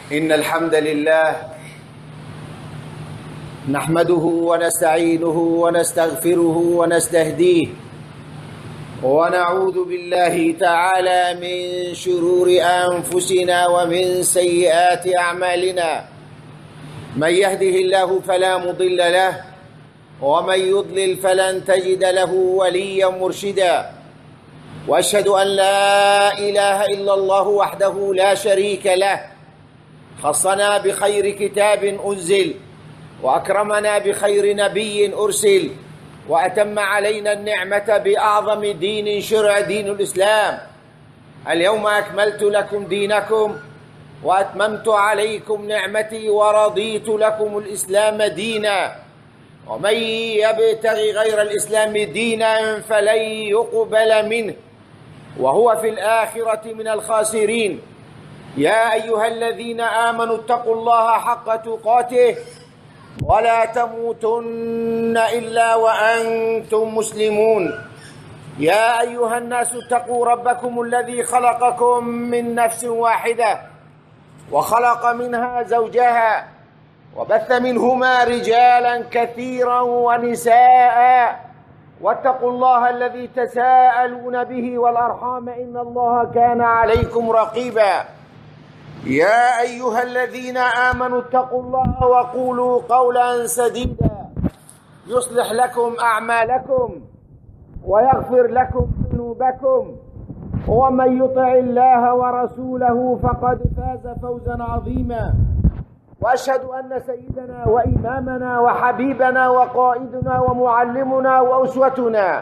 إن الحمد لله نحمده ونستعينه ونستغفره ونستهديه ونعوذ بالله تعالى من شرور أنفسنا ومن سيئات أعمالنا. من يهده الله فلا مضل له ومن يضلل فلن تجد له وليا مرشدا. وأشهد أن لا إله إلا الله وحده لا شريك له، خصنا بخير كتاب أنزل وأكرمنا بخير نبي أرسل، وأتم علينا النعمة بأعظم دين شرع دين الإسلام. اليوم أكملت لكم دينكم وأتممت عليكم نعمتي ورضيت لكم الإسلام دينا، ومن يبتغي غير الإسلام دينا فلن يقبل منه وهو في الآخرة من الخاسرين. يا أيها الذين آمنوا اتقوا الله حق تقاته ولا تموتن إلا وأنتم مسلمون. يا أيها الناس اتقوا ربكم الذي خلقكم من نفس واحدة وخلق منها زوجها وبث منهما رجالا كثيرا ونساء، واتقوا الله الذي تساءلون به والأرحام إن الله كان عليكم رقيبا. يا أيها الذين آمنوا اتقوا الله وقولوا قولا سديدا يصلح لكم أعمالكم ويغفر لكم ذنوبكم، ومن يطع الله ورسوله فقد فاز فوزا عظيما. وأشهد أن سيدنا وإمامنا وحبيبنا وقائدنا ومعلمنا وأسوتنا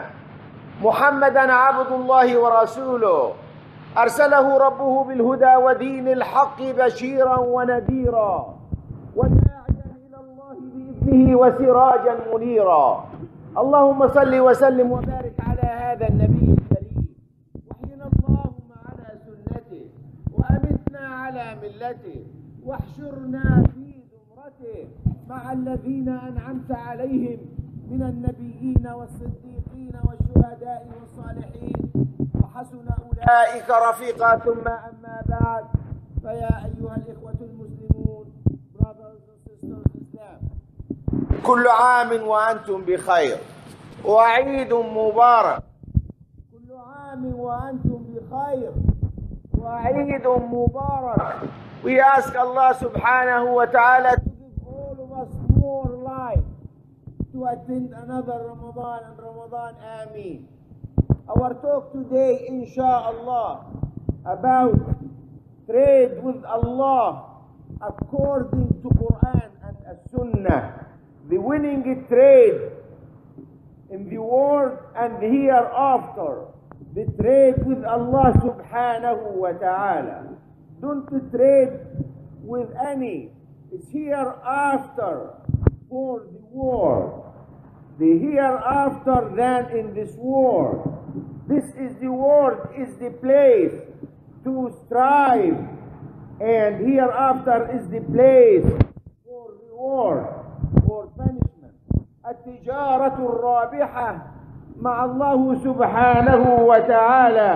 محمدا عبد الله ورسوله، أرسله ربه بالهدى ودين الحق بشيرا ونذيرا وداعيا إلى الله بإذنه وسراجا منيرا. اللهم صل وسلم وبارك على هذا النبي الكريم، واحينا اللهم على سنته وأمتنا على ملته، واحشرنا في زمرته مع الذين أنعمت عليهم من النبيين والصديقين والشهداء والصالحين، وحسن أولئك رفيقا. ثم أما بعد، فيا أيها الإخوة المسلمون brothers and sisters Islam، كل عام وأنتم بخير وعيد مبارك. كل عام وأنتم بخير وعيد مبارك. We ask Allah subhanahu wa ta'ala to give all of us more life to attend another Ramadan and Ramadan Ameen. Our talk today, inshallah, about trade with Allah according to Quran and Sunnah, the winning trade in the world and hereafter, the trade with Allah subhanahu wa ta'ala. Don't trade with any. It's hereafter for the world. The hereafter than in this world. This is the world, is the place to strive, and hereafter is the place for reward, for punishment. التجارة الرابحة مع الله سبحانه وتعالى.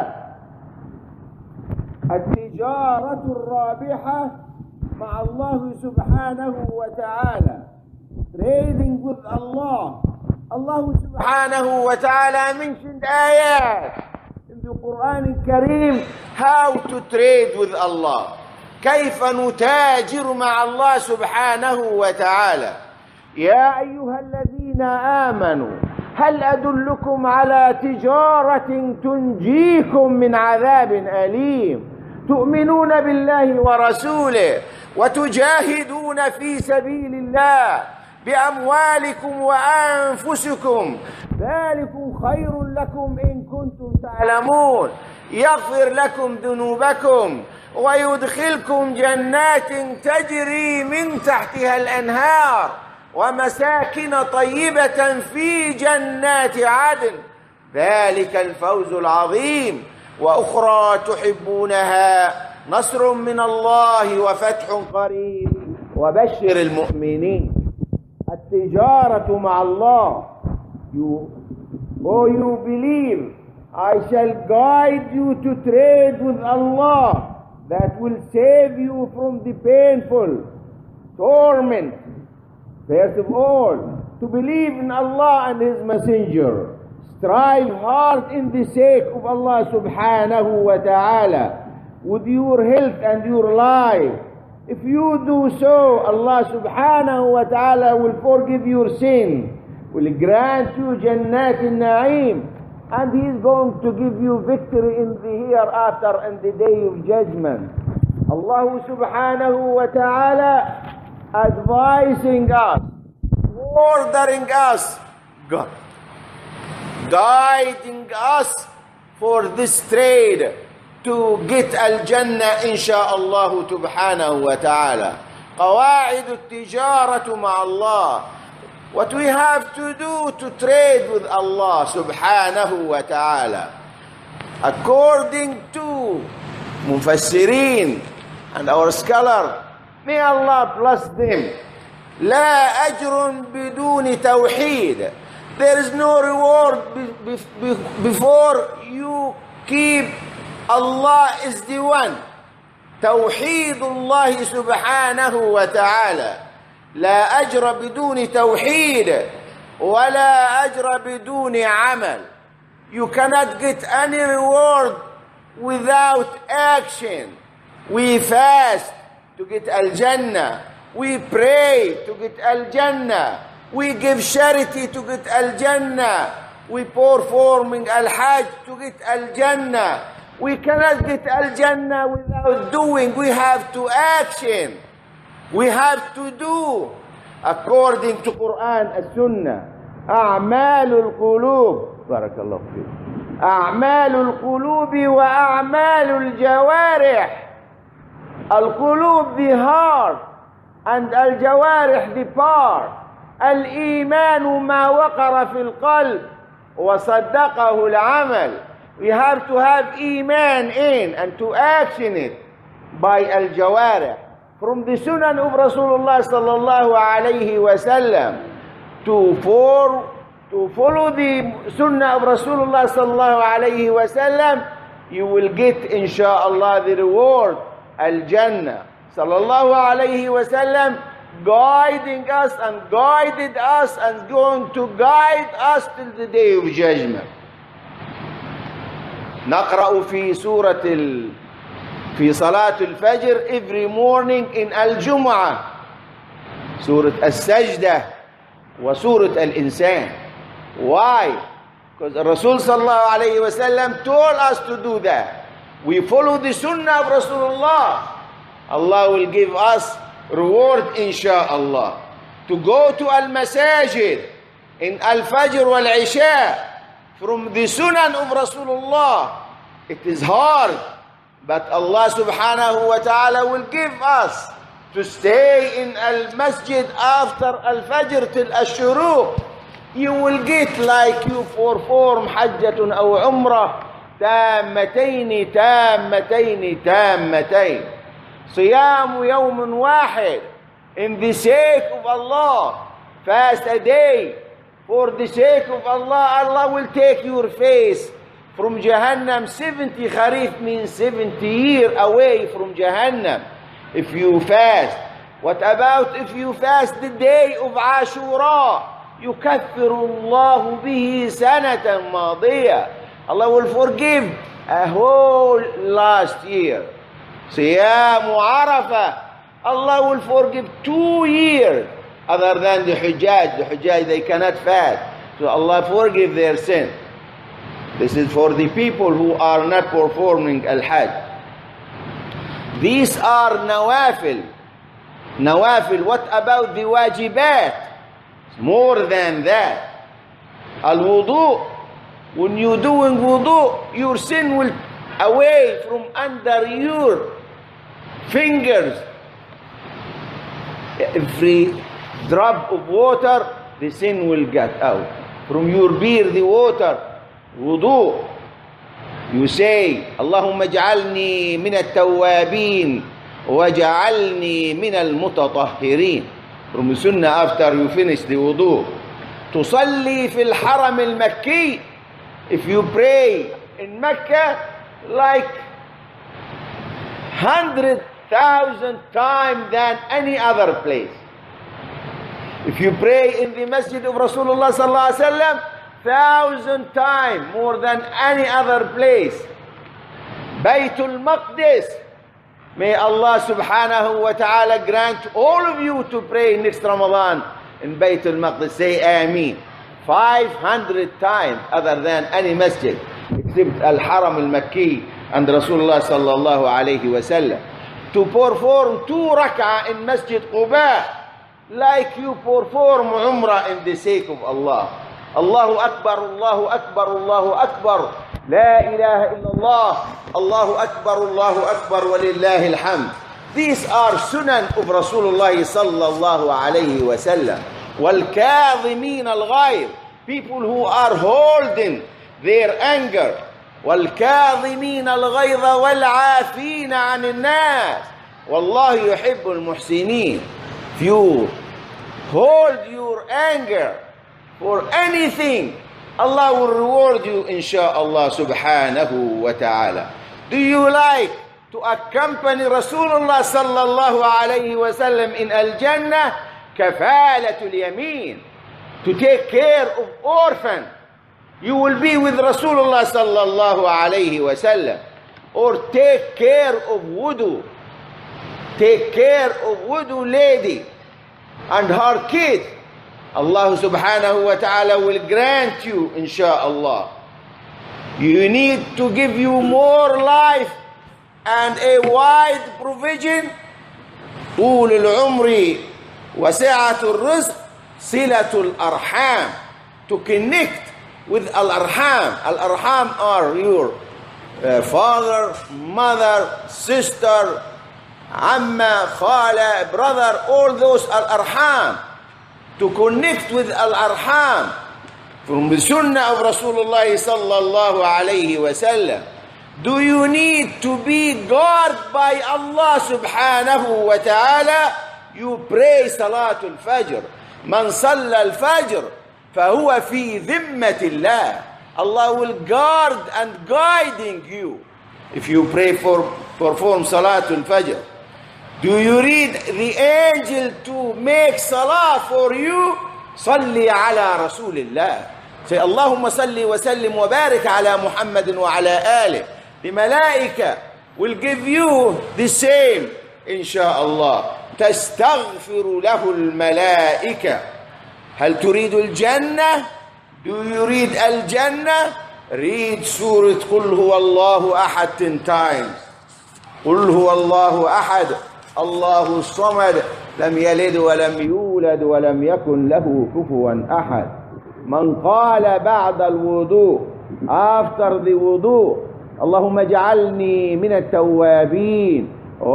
التجارة الرابحة مع الله سبحانه وتعالى. Trading with Allah. Allah subhanahu wa ta'ala mentioned ayat in the Quran al-Karim how to trade with Allah. كيف نتاجر مع الله سبحانه وتعالى. يا أيها الذين آمنوا هل أدلكم على تجارة تنجيكم من عذاب أليم تؤمنون بالله ورسوله وتجاهدون في سبيل الله بأموالكم وأنفسكم ذلكم خير لكم إن كنتم تعلمون يغفر لكم ذنوبكم ويدخلكم جنات تجري من تحتها الأنهار ومساكن طيبة في جنات عدن ذلك الفوز العظيم وأخرى تحبونها نصر من الله وفتح قريب وبشر المؤمنين. التجارة مع الله. You believe I shall guide you to trade with Allah that will save you from the painful torment. First of all, to believe in Allah and His Messenger. Strive hard in the sake of Allah subhanahu wa ta'ala with your health and your life. If you do so, Allah subhanahu wa ta'ala will forgive your sin, will grant you Jannat al-Na'im, and He is going to give you victory in the hereafter and the day of judgment. Allah subhanahu wa ta'ala advising us, ordering us, guiding us for this trade to get Al-Jannah insha'Allah subhanahu wa ta'ala. قواعد التجارة مع Allah. What we have to do to trade with Allah subhanahu wa ta'ala. According to Mufassirin and our scholar, may Allah bless them, لا أجر بدون توحيد. There is no reward before you keep Allah is the one. توحيد الله سبحانه وتعالى. لا أجر بدون توحيد ولا أجر بدون عمل. You cannot get any reward without action. We fast to get Al-Jannah. We pray to get Al-Jannah. We give charity to get Al-Jannah. We performing Al-Hajj to get Al-Jannah. We cannot get Al-Jannah without doing. We have to action. We have to do according to Quran and Sunnah. أعمال القلوب بارك الله فيك. أعمال القلوب وأعمال الجوارح. القلوب the heart and الجوارح the part. الإيمان ما وقر في القلب وصدقه العمل. We have to have iman in and to action it by al-jawarih. From the Sunnah of Rasulullah sallallahu alayhi wa sallam, to follow the Sunnah of Rasulullah sallallahu alayhi wa sallam, you will get insha'Allah the reward, al-Jannah. Sallallahu alayhi wa sallam guiding us and guided us and going to guide us till the day of judgment. نقرأ في في صلاة الفجر every morning in الجمعة سورة السجدة وسورة الإنسان. Why? Because الرسول صلى الله عليه وسلم told us to do that. We follow the Sunnah of Rasulullah. Allah will give us reward insha'Allah. To go to al-masajid in al-fajr wal-isha from the Sunnah of Rasulullah. It is hard, but Allah subhanahu wa ta'ala will give us to stay in al-masjid after al-fajr till al-shuruq. You will get like you perform hajjatun aw umrah تامتين تامتين تامتين. صيام يوم واحد in the sake of Allah. Fast a day for the sake of Allah. Allah will take your face from Jahannam. 70 Kharif means 70 years away from Jahannam if you fast. What about if you fast the day of Ashura? يكفر الله به سنة ماضية. Allah will forgive a whole last year. صيام عرفة, Allah will forgive 2 years other than the Hujjaj. The Hujjaj, they cannot fast, so Allah forgive their sin. This is for the people who are not performing Al-Hajj. These are nawafil. Nawafil. What about the wajibat? More than that. Al-wudu. When you're doing wudu, your sin will away from under your fingers. Every drop of water, the sin will get out. From your beard, the water, wudu. You say, Allahumma ja'alni min al-tawwabin wa ja'alni min al-mutatahhirin. From the sunnah after you finish the wudu. Tusalli fil haram al-Makki. If you pray in Mecca, like 100,000 times than any other place. If you pray in the masjid of Rasulullah sallallahu alaihi wasallam, 1,000 times more than any other place. Baytul Maqdis. May Allah subhanahu wa ta'ala grant all of you to pray next Ramadan in Baytul Maqdis. Say Ameen. 500 times other than any masjid except Al-Haram Al-Makki and Rasulullah sallallahu alayhi wa sallam. To perform 2 rak'ah in Masjid Quba like you perform Umrah in the sake of Allah. Allahu Akbar, Allahu Akbar, Allahu Akbar. La ilaha illallah. Allahu Akbar, walillahi alhamd. These are sunan of Rasulullah sallallahu alayhi wa sallam. وَالْكَاظِمِينَ الْغَيْظَ. People who are holding their anger. وَالْكَاظِمِينَ الْغَيْظَ وَالْعَافِينَ عَنِ النَّاسِ. وَاللَّهُ يُحِبُّ الْمُحْسِنِينَ. If you hold your anger for anything, Allah will reward you insha'Allah subhanahu wa ta'ala. Do you like to accompany Rasulullah sallallahu alayhi wa sallam in Al-Jannah? Kafalatul Yameen. To take care of orphan. You will be with Rasulullah sallallahu alayhi wa sallam. Or take care of widow. Take care of widow lady and her kid. Allah subhanahu wa ta'ala will grant you insha'Allah. You need to give you more life and a wide provision. طول العمر وسعة الرزق صلة الأرحام. To connect with Al-Arham. Al-Arham are your father, mother, sister, amma, khala, brother, all those Al-Arham. To connect with Al-Arham from the Sunnah of Rasulullah sallallahu alayhi wa sallam. Do you need to be guarded by Allah subhanahu wa ta'ala? You pray Salatul Fajr. Man salla al-Fajr fahuwa fi dhimmatillah. Allah will guard and guiding you if you pray perform Salatul Fajr. Do you read the angel to make salah for you? Salli ala Rasulillah. Say Allahumma salli wa sallim wa barik ala Muhammadin wa ala alih. The malaika will give you the same insha'Allah. تستغفر له الملائكة. هل تريد الجنة? Do you read الجنة? Read Surah قل هو الله أحد 10 times. قل هو الله أحد الله الصمد لم يلد ولم يولد ولم يكن له كفوا أحد. من قال بعد الوضوء, after the wudu, اللهم اجعلني من التوابين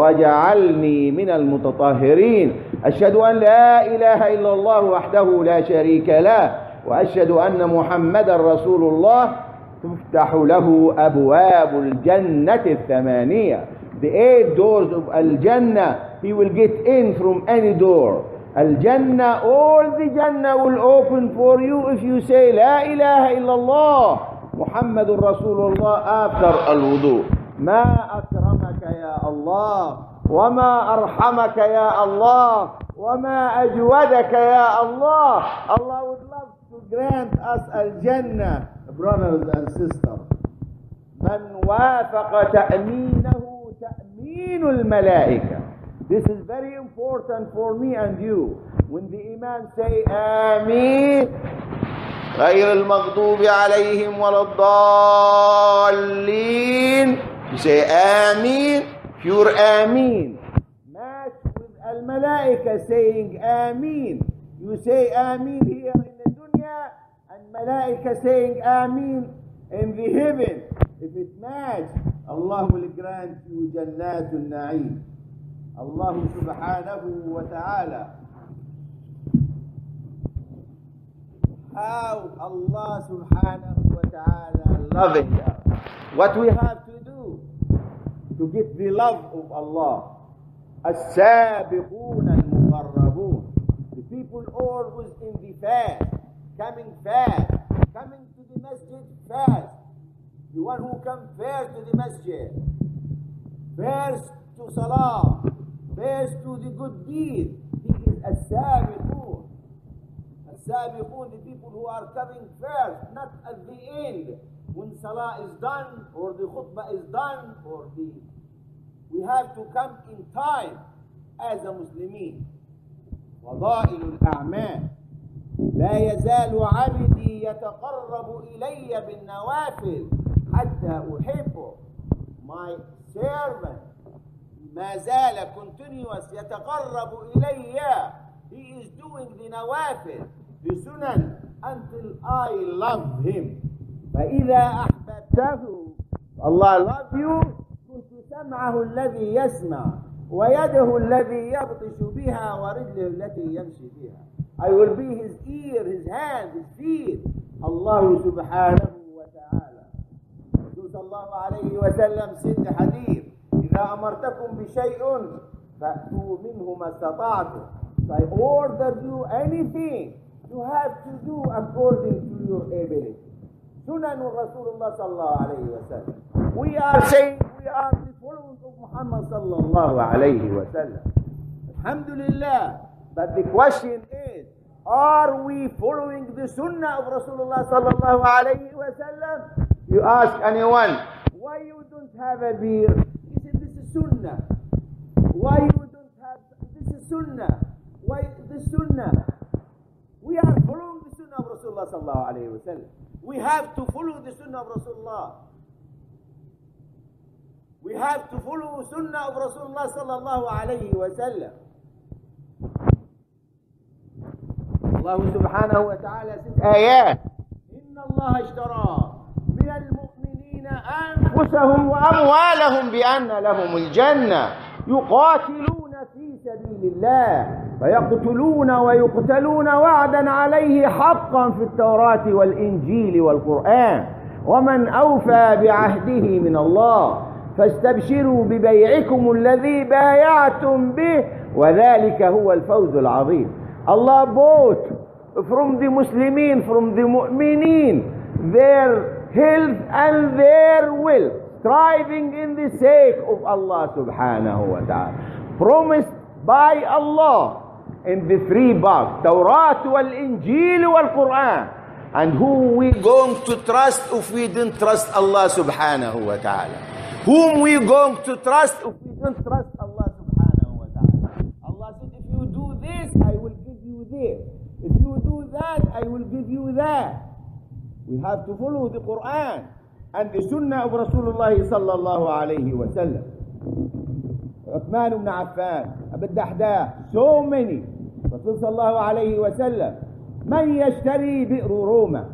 وجعلني من المتطهرين. أشهد أن لا إله إلا الله وحده لا شريك له وأشهد أن محمد رسول الله. تفتح له أبواب الجنة الثمانية. The 8 doors of Al-Jannah, he will get in from any door. Al-Jannah, all the Jannah will open for you if you say La ilaha illallah Muhammadur Rasulullah after al-wudu. ما أكرمك يا الله وما أرحمك يا الله وما أجودك يا الله. Allah would love to grant us Al-Jannah, brothers and sisters. من وافق تأمينه تأمين الملائكة. This is very important for me and you. When the Imam say Ameen, غير المغضوب عليهم ولا الضالين, you say Ameen, pure Ameen. Match with Al-Malaika saying Ameen. You say Ameen here in the dunya and Malaika saying Ameen in the heaven. If it match, Allah will grant you Jannatul Na'im. Allah subhanahu wa ta'ala. How Allah subhanahu wa ta'ala loving us. What we have to do to get the love of Allah. As-sabiqun al-muqarrabun. The people always in the fast, coming to the masjid fast. The one who comes first to the masjid, first to to salah, first to the good deed. He is as-sabiqun. As-sabiqun, the people who are coming first, not at the end. When salah is done, or the khutbah is done, we have to come in time as a Muslimin. فضائل الأعمال لا يزال عبدي يتقرب إلي بالنوافل حتى أحبه. My servant ما زال continuous يتقرب إلي. He is doing the nawafil, the sunan, until I love him. فإذا أحببته, Allah love you, كنت سمعه الذي يسمع ويده الذي يبطش بها ورجله التي يمشي بها. I will be his ear, his hand, his feet. Allah subhanahu wa ta'ala. Rasul sallallahu alayhi wa sallam said the hadith, إذا أمرتكم بشيء فأتوا منه ما استطعتم. If I ordered you anything, you have to do according to your ability. Sunnah Rasulullah sallallahu alayhi wa sallam. We are saying we are the followers of Muhammad sallallahu alayhi wa sallam. Alhamdulillah. But the question is, are we following the Sunnah of Rasulullah sallallahu alayhi wa sallam? You ask anyone, why you don't have a beard? He said, this is Sunnah. Why you don't have, this is Sunnah. Why this Sunnah? We are following the Sunnah of Rasulullah sallallahu alayhi wa sallam. We have to follow the Sunnah of Rasulullah. We have to follow the Sunnah of Rasulullah sallallahu alayhi wa sallam. Allah subhanahu wa ta'ala says, آيات إن الله اشترى من المؤمنين أنفسهم وأموالهم بأن لهم الجنة يقاتلون في سبيل الله فيقتلون ويقتلون وعدا عليه حقا في التوراة والإنجيل والقرآن ومن أوفى بعهده من الله فاستبشروا ببيعكم الذي بايعتم به وذلك هو الفوز العظيم. Allah bought from the Muslimin, from the Mu'mineen, their health and their will, striving in the sake of Allah subhanahu wa ta'ala. Promised by Allah in the three books, Tawrat wal Injil wal Quran. And who we going to trust if we didn't trust Allah subhanahu wa ta'ala? Whom we going to trust if we don't trust Allah subhanahu wa ta'ala? Allah said, if you do this, I will give you this. If you do that, I will give you that. We have to follow the Quran and the Sunnah of Rasulullah sallallahu alayhi wa sallam. Uthman ibn Affan, Abu Dahdah, so many. Rasul sallallahu alayhi wa sallam. من يشتري بئر روما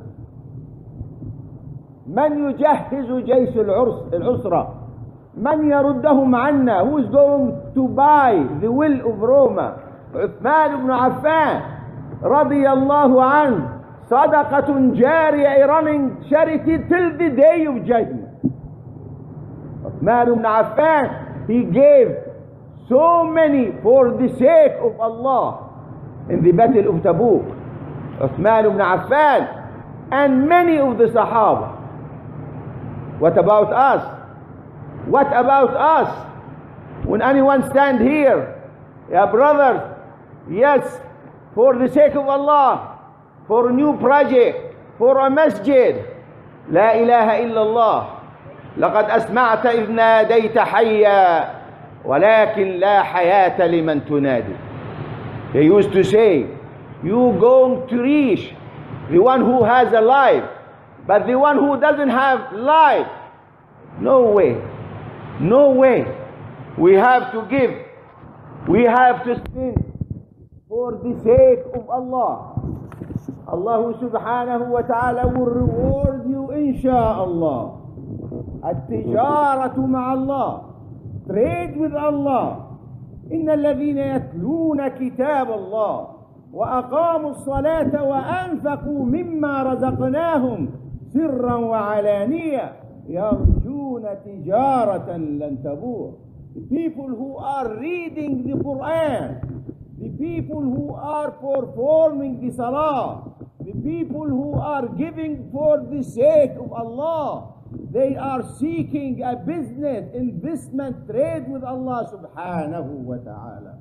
من يجهز جيش العسرة من يردهم عنا. Who is going to buy the will of Roma? عثمان بن عفان رضي الله عنه. صدقة جارية, running charity till the day of judgment. عثمان بن عفان, he gave so many for the sake of Allah in the battle of Tabuk. Uthman ibn Affan and many of the Sahaba. What about us? What about us? When anyone stand here, yeah, brothers, yes, for the sake of Allah, for a new project, for a masjid, لا إله إلا الله لقد أسمعت إذ ناديت حيا ولكن لا حياة لمن تنادي. They used to say, you going to reach the one who has a life, but the one who doesn't have life, no way, no way. We have to give, we have to spend for the sake of Allah. Allah subhanahu wa ta'ala will reward you insha'Allah. At-tijaratu ma'Allah, trade with Allah. إن الذين يتلون كتاب الله وأقاموا الصلاة وأنفقوا مما رزقناهم سرا وعلانية يرجون تجارة لن تبور. The people who are reading the Quran, the people who are performing the Salah, the people who are giving for the sake of Allah, They are seeking a business, investment, trade with Allah subhanahu wa ta'ala.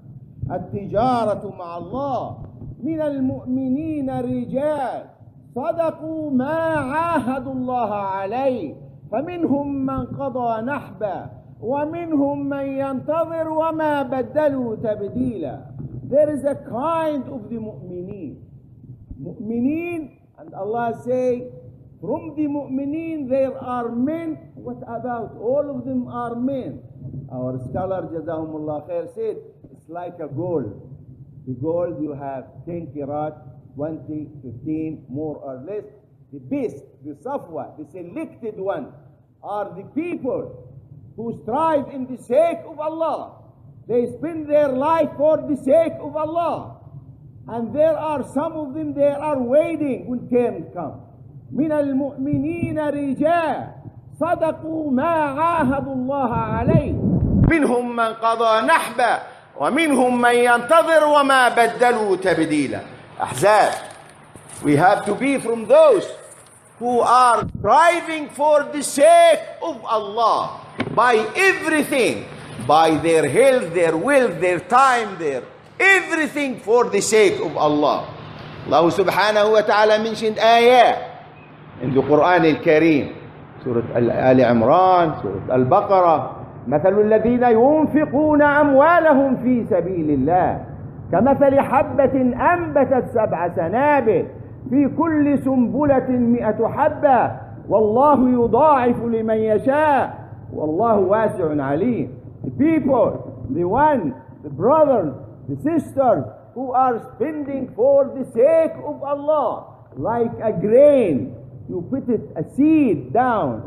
التجارة مع الله. من المؤمنين رجال صدقوا ما عاهدوا الله عليه فمنهم من قضى نحبه ومنهم من ينتظر وما بدلوا تبديلا. There is a kind of the mu'mineen. Mu'mineen, and Allah say, from the mu'mineen there are men. What about? All of them are men. Our scholar, Jazahumullah Khair, said, it's like a gold. The gold you have 10 karat, 20, 15, more or less. The best, the safwa, the selected one, are the people who strive in the sake of Allah. They spend their life for the sake of Allah. And there are some of them, they are waiting when turn comes. من المؤمنين رجال صدقوا ما عاهدوا الله عليه منهم من قضى نحبه ومنهم من ينتظر وما بدلوا تبديلا. Ahzab, we have to be from those who are striving for the sake of Allah by everything, by their health, their wealth, their time, their everything for the sake of Allah. Allah subhanahu wa ta'ala mentioned ayat in the Quran al-Kareem, Surah Ali Imran, Surah Al-Baqarah. مثل الذين ينفقون أموالهم في سبيل الله كمثل حبة أنبتت 7 سنابل في كل سنبلة 100 حبة والله يضاعف لمن يشاء والله واسع عليم. The people, the one, the brothers, the sisters who are spending for the sake of Allah, like a grain, you put it, a seed down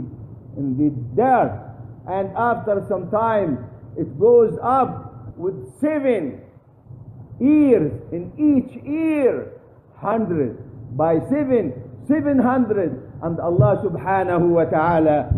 in the dirt, and after some time it goes up with 7 ears, in each ear 100 by 7, 700, and Allah subhanahu wa ta'ala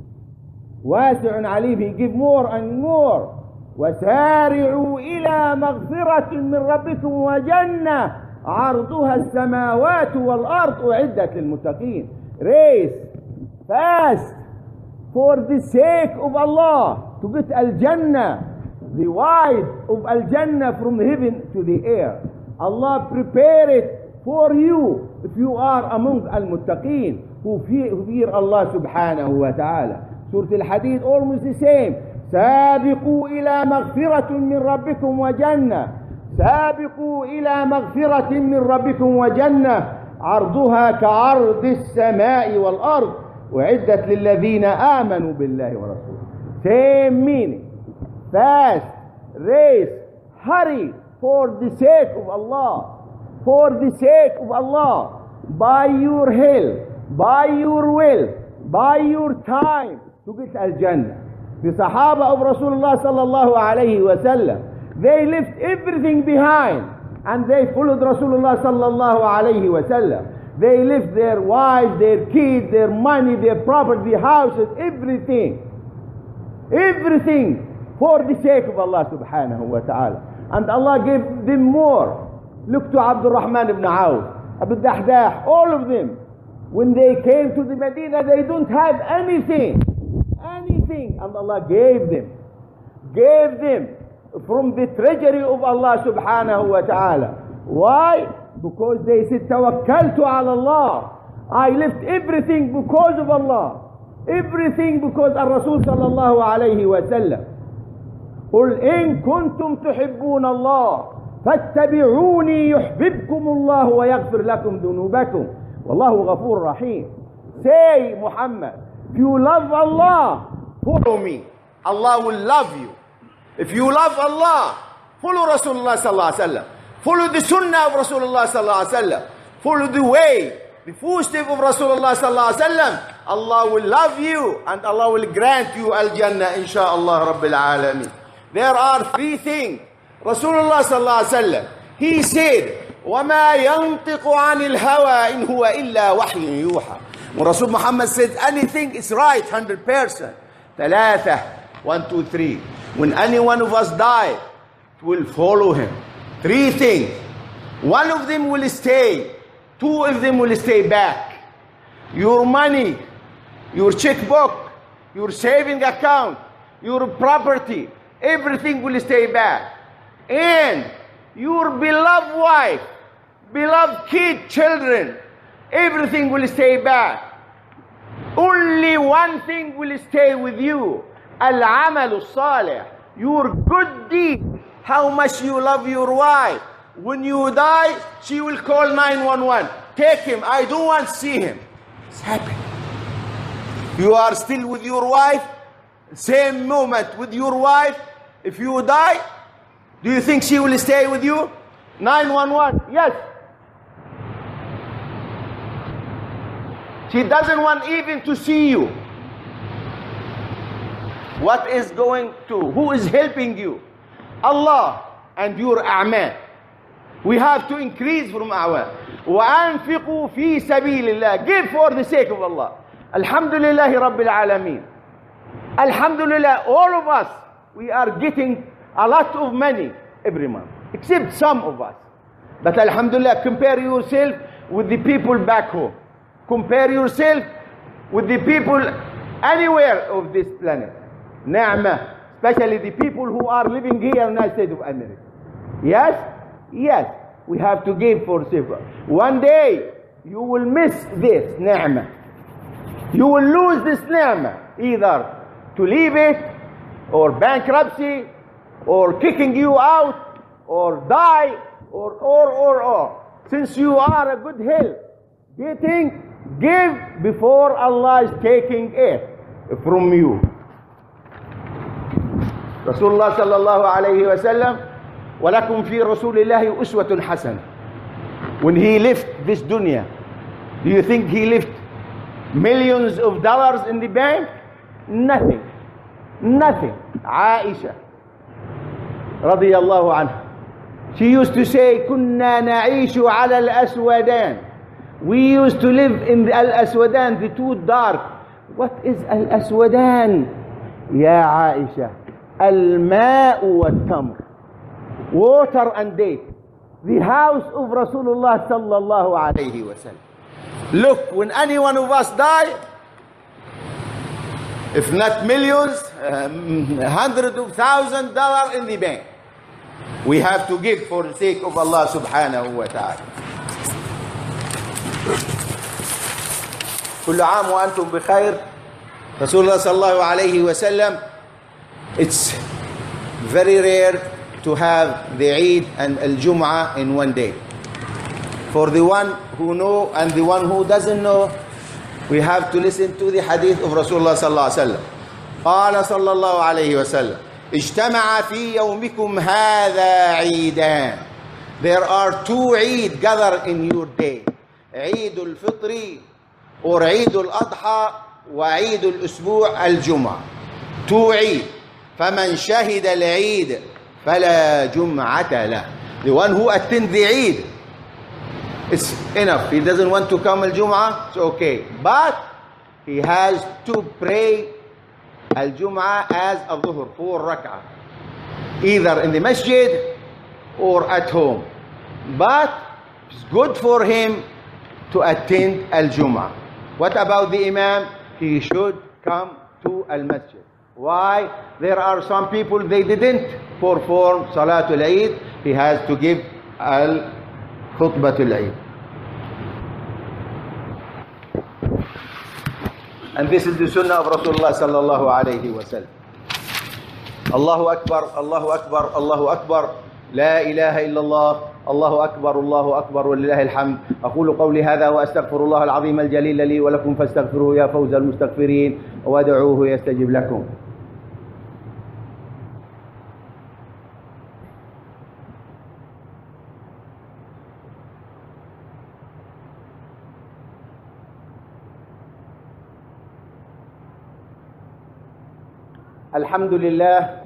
wasi'un alim, He give more and more. وسارعوا إلى مغفرة من ربكم وجنة عرضها السماوات والأرض أعدت للمتقين. Race, fast, for the sake of Allah, to get Al-Jannah, the wide of Al-Jannah from heaven to the air. Allah prepare it for you if you are among Al-Muttaqeen who fear Allah subhanahu wa ta'ala. Surah Al-Hadid almost the same. سابقوا إلى مغفرة من ربكم وجنة سابقوا إلى مغفرة من ربكم وجنة عرضها كعرض السماء والأرض وعدت للذين آمنوا بالله ورسوله. Same meaning. Fast, race, hurry for the sake of Allah, for the sake of Allah, by your health, by your will, by your time to get Al-Jannah. The Sahaba of Rasulullah sallallahu alayhi wa sallam, they left everything behind and they followed Rasulullah sallallahu alayhi wa sallam. They left their wives, their kids, their money, their property, houses, everything for the sake of Allah subhanahu wa ta'ala. And Allah gave them more. Look to Abdul Rahman ibn Auf, Abu Dahdah, all of them. When they came to the Medina, they don't have anything. And Allah gave them from the treasury of Allah subhanahu wa ta'ala. Why? Because they said, Tawakkaltu ala Allah. I left everything because of Allah. Everything because of Rasul sallallahu alayhi wa sallam. قل إن كنتم تحبون الله فاتبعوني يحببكم الله ويغفر لكم ذنوبكم والله غفور رحيم. Say, Muhammad, if you love Allah, follow me. Allah will love you. If you love Allah, follow Rasulullah sallallahu alaihi wasallam. Follow the Sunnah of Rasulullah sallallahu alaihi wasallam. Follow the way, the footsteps of Rasulullah sallallahu alaihi wasallam. Allah will love you and Allah will grant you Al-Jannah insha'Allah Rabbil Alameen. There are 3 things. Rasulullah sallallahu alaihi wasallam, he said, وَمَا يَنْطِقُ عَنِ الْهَوَىٰ إِنْ هُوَ إِلَّا وَحْيٌ يُوحَىٰ. When Rasul Muhammad said anything is right 100%. 3, 1, 2, 3. When any one of us die, it will follow him. 3 things. 1 of them will stay. 2 of them will stay back. Your money, your checkbook, your saving account, your property, everything will stay back. And your beloved wife, beloved kid, children, everything will stay back. Only one thing will stay with you. Al-amal salih, your good deed. How much you love your wife. When you die, she will call 911. Take him, I don't want to see him. It's happened. You are still with your wife, same moment with your wife. If you die, do you think she will stay with you? 911, yes. She doesn't want even to see you. What is going to? Who is helping you? Allah and your a'mal. We have to increase from a'mal. وَأَنْفِقُوا فِي سَبِيلِ اللَّهِ. Give for the sake of Allah. Alhamdulillah Rabbil Alameen. Alhamdulillah, all of us, we are getting a lot of money every month, except some of us. But Alhamdulillah, compare yourself with the people back home. Compare yourself with the people anywhere of this planet. Ni'mah, especially the people who are living here in the United States of America. Yes? Yes, we have to give for silver. One day, you will miss this ni'mah. You will lose this ni'mah, either to leave it, or bankruptcy, or kicking you out, or die, or. Since you are a good health, give before Allah is taking it from you. Rasulullah sallallahu alayhi wa sallam, وَلَكُمْ فِي رَسُولِ اللَّهِ أُسْوَةٌ حَسَنَةٌ. When he left this dunya, do you think he left millions of dollars in the bank? Nothing. Nothing. Aisha radiyallahu anha, she used to say, كُنَّا نَعِيشُ عَلَى الْأَسْوَدَانِ. We used to live in the Al-Aswadan, the two dark. What is Al-Aswadan? Ya Aisha, Al-Ma'u wal-Tamr. Water and date. The house of Rasulullah sallallahu alayhi wa sallam. Look, when any one of us die, if not millions, hundreds of $1,000 in the bank, we have to give for the sake of Allah subhanahu wa ta'ala. كل عام وأنتم بخير. Rasulullah sallallahu alayhi wa sallam, it's very rare to have the Eid and Al-Jum'ah in one day. For the one who know and the one who doesn't know, we have to listen to the hadith of Rasulullah sallallahu alayhi wa sallam. قال صلى الله عليه وسلم اجتمع في يومكم هذا عيدان. There are two Eid gathered in your day. عيد الفطر or عيد الأضحى وعيد الأسبوع الجمعة. Two Eid. فمن شهد العيد فلا جمعة له. The one who attends the Eid, it's enough. He doesn't want to come al-Jum'ah, it's okay. But he has to pray al-Jum'ah as a dhuhr, 4 rak'ah. Either in the masjid or at home. But it's good for him to attend al-Jum'ah. What about the Imam? He should come to al-Masjid. Why? There are some people, they didn't perform Salatul Eid. He has to give Khutbatul Eid. And this is the Sunnah of Rasulullah sallallahu alayhi wa sallam. Allahu Akbar, Allahu Akbar, Allahu Akbar. لا إله إلا الله الله أكبر الله أكبر ولله الحمد. أقول قولي هذا وأستغفر الله العظيم الجليل لي ولكم فاستغفروه يا فوز المستغفرين وادعوه يستجب لكم. الحمد لله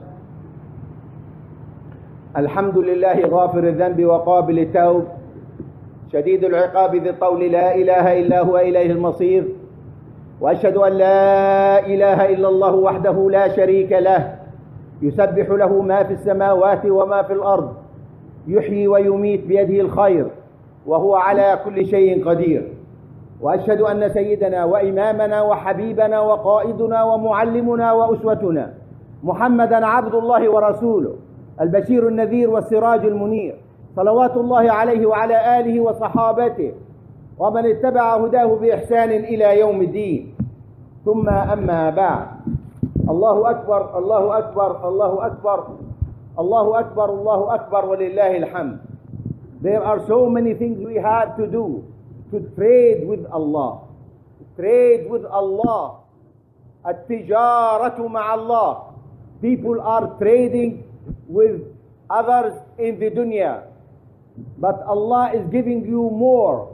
الحمد لله غافر الذنب وقابل التوب شديد العقاب ذي الطول لا إله إلا هو إليه المصير وأشهد أن لا إله إلا الله وحده لا شريك له يسبح له ما في السماوات وما في الأرض يحيي ويميت بيده الخير وهو على كل شيء قدير وأشهد أن سيدنا وإمامنا وحبيبنا وقائدنا ومعلمنا وأسوتنا محمدا عبد الله ورسوله البشير النذير والسراج المنير، صلوات الله عليه وعلى آله وصحابته ومن اتبع هداه بإحسان إلى يوم الدين. ثم أما بعد، الله أكبر الله أكبر الله أكبر الله أكبر الله أكبر ولله الحمد. There are so many things we have to do to trade with Allah. Trade with Allah. التجارة مع الله. People are trading with others in the dunya, but Allah is giving you more.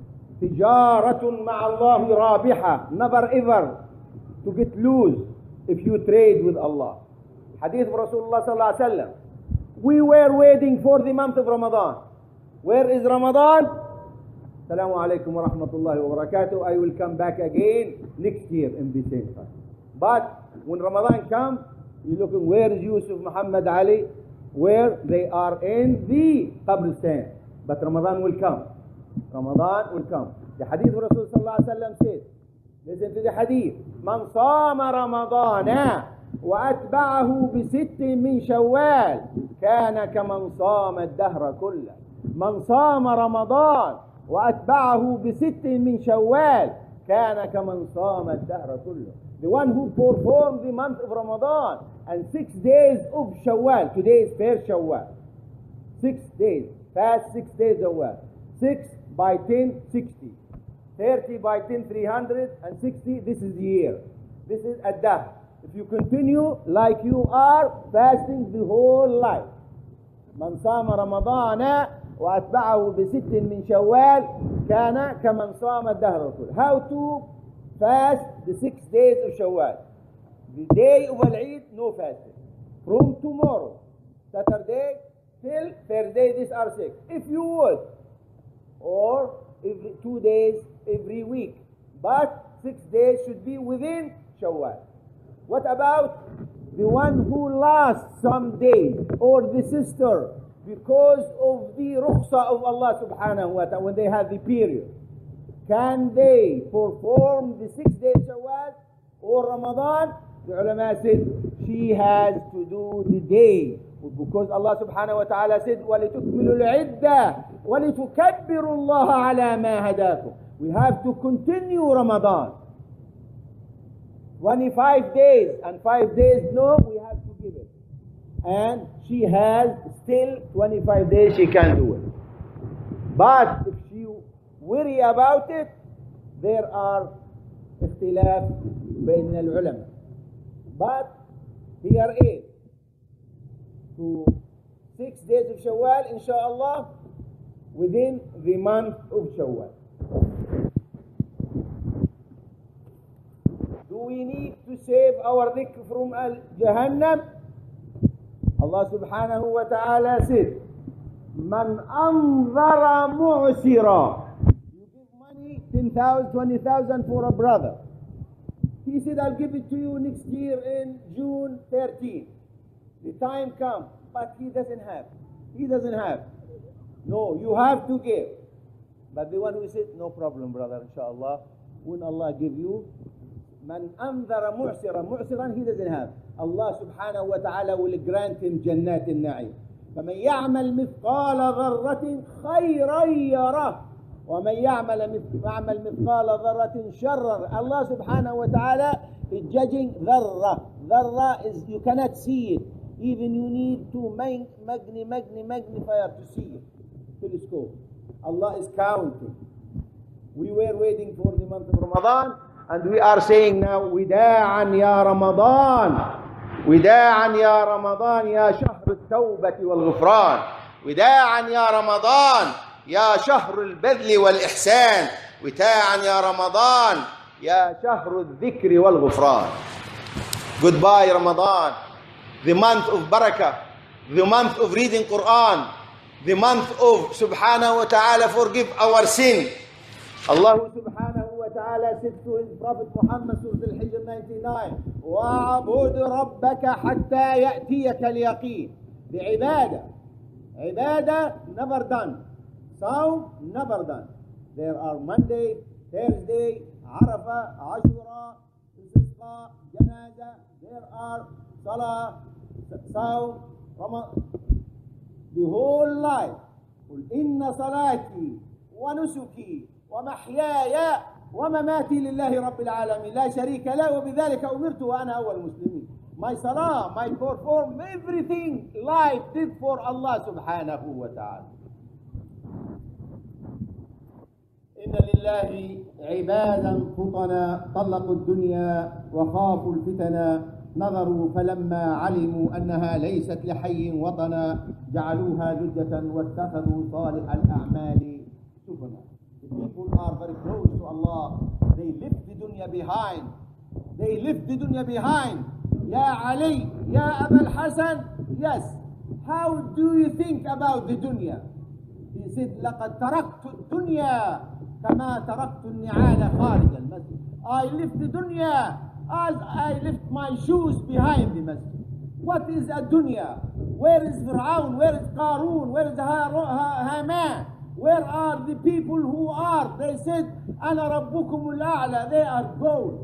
تجارة مع الله رابحة. Never ever to get loose if you trade with Allah. Hadith of Rasulullah sallallahu alaihi wasallam. We were waiting for the month of Ramadan. Where is Ramadan? Assalamu alaikum wa rahmatullahi wa barakatuh. I will come back again next year in the same time. But when Ramadan comes, you're looking, where is Yusuf, Muhammad, Ali? Where? They are in the Qabristan. But Ramadan will come. Ramadan will come. The hadith of Rasul sallallahu alaihi wasallam says, listen to the hadith. Man sama Ramadana وأتبعه بست من شوال كان كمن صام الدهر كله. من صام رمضان وأتبعه بست من شوال كان كمن صام الدهر كله. The one who performed the month of Ramadan and 6 days of Shawwal. Today is first Shawwal. 6 days. Fast 6 days of Shawwal. 6 by 10, 60. 30 by 10, 360. This is the year. This is a dahr. If you continue like you are fasting the whole life. من صام رمضان وأتبعه بست من شوال كان كمن صام الدهر كله. How to fast the 6 days of Shawwal. The day of Al-Eid, no fasting. From tomorrow, Saturday till Thursday, these are 6. If you would, or every 2 days every week. But 6 days should be within Shawwal. What about the one who lost some days, or the sister, because of the rukhsa of Allah subhanahu wa ta'ala when they have the period? Can they perform the 6 days Shawwal or Ramadan? The ulama said she has to do the day, because Allah subhanahu wa ta'ala said وَلِتُكْمِلُوا الْعِدَّةِ وَلِتُكَبِّرُوا اللَّهَ عَلَى مَا هَدَاكُمْ. We have to continue Ramadan. 25 days and 5 days, no, we have to give it. And she has still 25 days she can do it. But if she worry about it, there are اختلاف بين العلماء. But here is to 6 days of Shawwal, inshallah, within the month of Shawwal. Do we need to save our dhikr from Jahannam? Allah subhanahu wa ta'ala said, Man anzara mu'sira. You give money, 10,000, 20,000 for a brother. He said, I'll give it to you next year in June 13. The time comes, but he doesn't have. He doesn't have. No, you have to give. But the one who said, no problem, brother, inshallah, when Allah give you, Man anzara mu'sira. Mu'siran, he doesn't have. Allah subhanahu wa ta'ala will grant him jannat al-na'im. فَمَنْ يَعْمَلْ مِثْقَالَ ذَرَّةٍ خَيْرًا يَرَهُ وَمَنْ يَعْمَلْ مِثْقَالَ ذَرَّةٍ شَرًّا. Allah subhanahu wa ta'ala is judging dharra. Dharra is, you cannot see it. Even you need to magnifier to see it. Telescope. Allah is counting. We were waiting for the month of Ramadan, and we are saying now, وداعا يا رمضان وداعا يا رمضان يا شهر التوبة والغفران. وداعا يا رمضان يا شهر البذل والإحسان. وداعا يا رمضان يا شهر الذكر والغفران. Goodbye Ramadan, the month of barakah, the month of reading Quran, the month of subhanahu wa ta'ala forgive our sin. Allah subhanahu wa ta'ala said to his Prophet Muhammad Surah Al-Hijr 99, وَعَبُدْ رَبَّكَ حَتَّى يَأْتِيَكَ الْيَقِينَ. The ibadah never done. Saum never done. There are Monday, Thursday, Arafah, Ashura, Istisqa, Janaza, there are Salah, Saum, Ramadan, the whole life. قل إن صلاتي ونسكي ومحياي ومماتي لله رب العالمين لا شريك له وبذلك أمرت وأنا أول المسلمين. My salah, my perform, everything life did for Allah subhanahu wa ta'ala. إن لله عبادا فطنا طلقوا الدنيا وخافوا الفتنا نظروا فلما علموا أنها ليست لحي وطنا جعلوها لجة واتخذوا صالح الأعمال سفنا. The people are very close to Allah. They left the dunya behind. They left the dunya behind. Ya Ali, Ya Abul Hasan, yes. How do you think about the dunya? He said, لقد تركت الدنيا كما تركت النعال خارج المسجد. I left the dunya as I left my shoes behind the masjid. What is a dunya? Where is Fir'aun? Where is Qarun? Where is Haman? Where are the people who are? They said, أنا ربكم الأعلى. They are gold.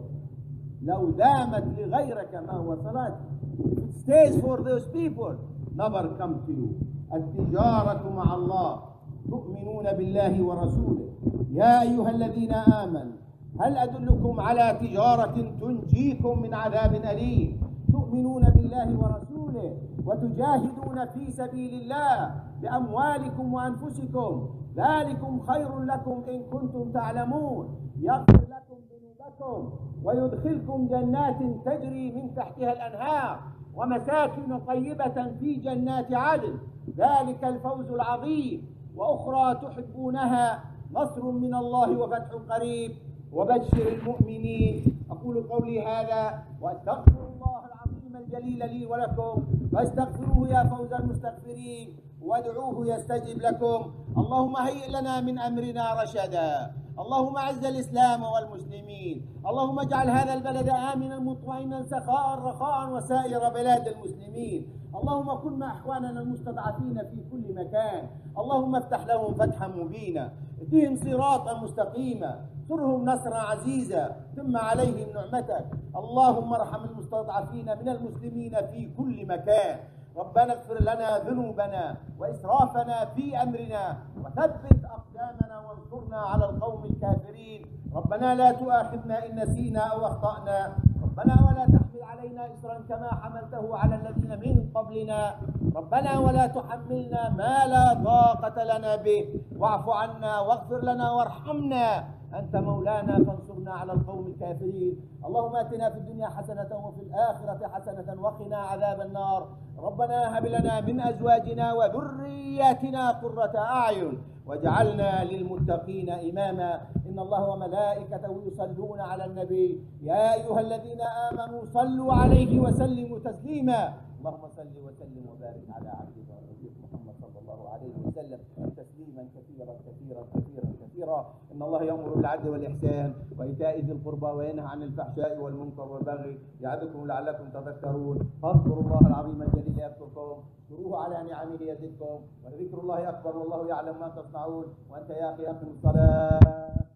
لو دامت لغيرك ما هو صلاتي. It stays for those people. Never come to you. التجارة مع الله. تؤمنون بالله ورسوله. يا أيها الذين آمنوا هل أدلكم على تجارة تنجيكم من عذاب أليم تؤمنون بالله ورسوله وتجاهدون في سبيل الله بأموالكم وأنفسكم ذلكم خير لكم إن كنتم تعلمون يغفر لكم ذنوبكم ويدخلكم جنات تجري من تحتها الأنهار ومساكن طيبة في جنات عدن ذلك الفوز العظيم وأخرى تحبونها نصر من الله وفتح قريب وبشر المؤمنين. أقول قولي هذا وأستغفر الله العظيم الجليل لي ولكم فاستغفروه يا فوز المستغفرين وادعوه يستجب لكم. اللهم هيئ لنا من أمرنا رشدا. اللهم أعز الإسلام والمسلمين. اللهم اجعل هذا البلد آمنا مطمئنا سخاء رخاء وسائر بلاد المسلمين. اللهم كن مع إخواننا المستضعفين في كل مكان. اللهم افتح لهم فتحا مبينا اهدهم صراطا مستقيما انصرهم نصرا عزيزا ثم عليهم نعمتك. اللهم ارحم المستضعفين من المسلمين في كل مكان. ربنا اغفر لنا ذنوبنا وإسرافنا في أمرنا وثبت أقدامنا وانصرنا على القوم الكافرين. ربنا لا تؤاخذنا إن نسينا أو أخطأنا. ربنا ولا تحمل علينا إصرا كما حملته على الذين من قبلنا. ربنا ولا تحملنا ما لا طاقة لنا به واعف عنا واغفر لنا وارحمنا أنت مولانا فانصرنا على القوم الكافرين. اللهم آتنا في الدنيا حسنة وفي الآخرة حسنة وقنا عذاب النار. ربنا هب لنا من أزواجنا وذرياتنا قرة أعين واجعلنا للمتقين إماما. إن الله وملائكته يصلون على النبي يا أيها الذين آمنوا صلوا عليه وسلموا تسليما. اللهم صل وسلم وبارك على عبدك ورسولك محمد صلى الله عليه وسلم تسليما كثيرا كثيرا كثيرا كثيرا. إن الله يأمر بالعدل والإحسان وإيتاء ذي القربى وينهى عن الفحشاء والمنكر والبغي يعظكم لعلكم تذكرون. فاذكروا الله العظيم الجليل يذكركم اشكروه على نعمه يزدكم ولذكر الله أكبر والله يعلم ما تصنعون. وأنت يا أخي أقم الصلاة.